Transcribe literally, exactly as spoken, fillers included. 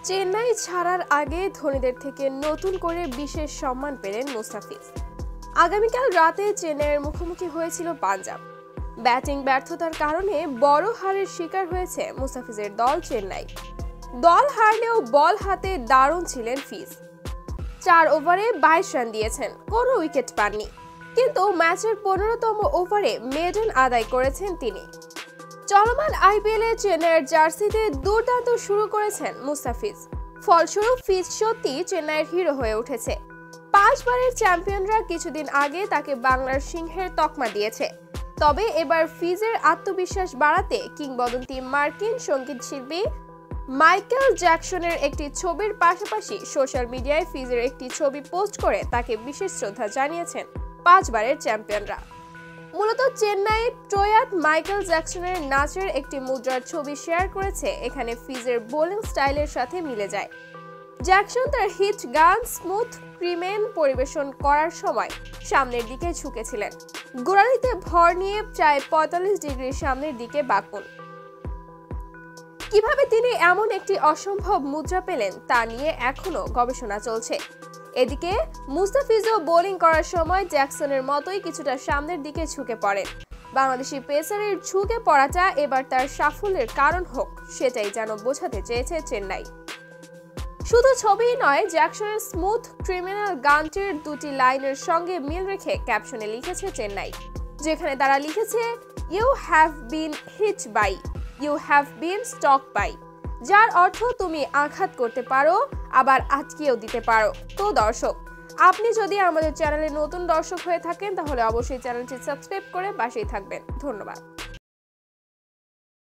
চেন্নাই ছাড়ার আগে ধোনিদের থেকে নতুন করে বিশেষ সম্মান পেলেন মুস্তাফিজ। আগামীকাল রাতে চেন্নাইয়ের মুখোমুখি হয়েছিল পাঞ্জাব। ব্যাটিং ব্যর্থতার কারণে বড় হারের শিকার হয়েছে মুস্তাফিজের দল চেন্নাই। দল হারলেও বল হাতে দারুণ ছিলেন ফিজ। চার ওভারে বাইশ রান দিয়েছেন, কোনো উইকেট পাননি, কিন্তু ম্যাচের পনেরোতম ওভারে মেডেন আদায় করেছেন তিনি। চলমান আইপিএলে চেন্নাইয়ের জার্সিতে দুর্দান্ত শুরু করেছেন মুস্তাফিজ। ফলস্বরূপ ফিজ সত্যি চেন্নাইয়ের হিরো হয়ে উঠেছে। পাঁচবারের চ্যাম্পিয়নরা কিছুদিন আগে তাকে বাংলার সিংহের তকমা দিয়েছে। তবে এবার ফিজের আত্মবিশ্বাস বাড়াতে কিংবদন্তি মার্কিন সঙ্গীত শিল্পী মাইকেল জ্যাকসনের একটি ছবির পাশাপাশি সোশ্যাল মিডিয়ায় ফিজের একটি ছবি পোস্ট করে তাকে বিশেষ শ্রদ্ধা জানিয়েছেন পাঁচবারের চ্যাম্পিয়নরা। মূলত চেন্নাই প্রয়াত মাইকেল জ্যাকসনের নাচের একটি মুদ্রার ছবি শেয়ার করেছে। এখানে ফিজের বোলিং স্টাইলের সাথে মিলে যায়। জ্যাকসন তার হিট গান স্মুথ ক্রিমেন পরিবেশন করার সময় সামনের দিকে ঝুঁকেছিলেন, গোড়ালিতে ভর নিয়ে প্রায় পঁয়তাল্লিশ ডিগ্রি সামনের দিকে বাঁকুন। কিভাবে তিনি এমন একটি অসম্ভব মুদ্রা পেলেন তা নিয়ে এখনো গবেষণা চলছে। এদিকে মুস্তাফিজও বোলিং করার সময় জ্যাকসনের মতোই কিছুটা সামনের দিকে ঝুঁকে পড়েন। বাংলাদেশি পেসারের ঝুঁকে পড়াটা এবার তার সাফল্যের কারণ হোক, সেটাই যেন বোঝাতে চেয়েছে চেন্নাই। শুধু ছবিই নয়, জ্যাকসনের স্মুথ ক্রিমিনাল গানটির দুটি লাইনের সঙ্গে মিল রেখে ক্যাপশনে লিখেছে চেন্নাই, যেখানে তারা লিখেছে you have been hit by, you have been struck by, যার অর্থ তুমি আঘাত করতে পারো আবার আটকেও দিতে পারো। তো দর্শক, আপনি যদি আমাদের চ্যানেলে নতুন দর্শক হয়ে থাকেন তাহলে অবশ্যই চ্যানেলটি সাবস্ক্রাইব করে পাশেই থাকবেন। ধন্যবাদ।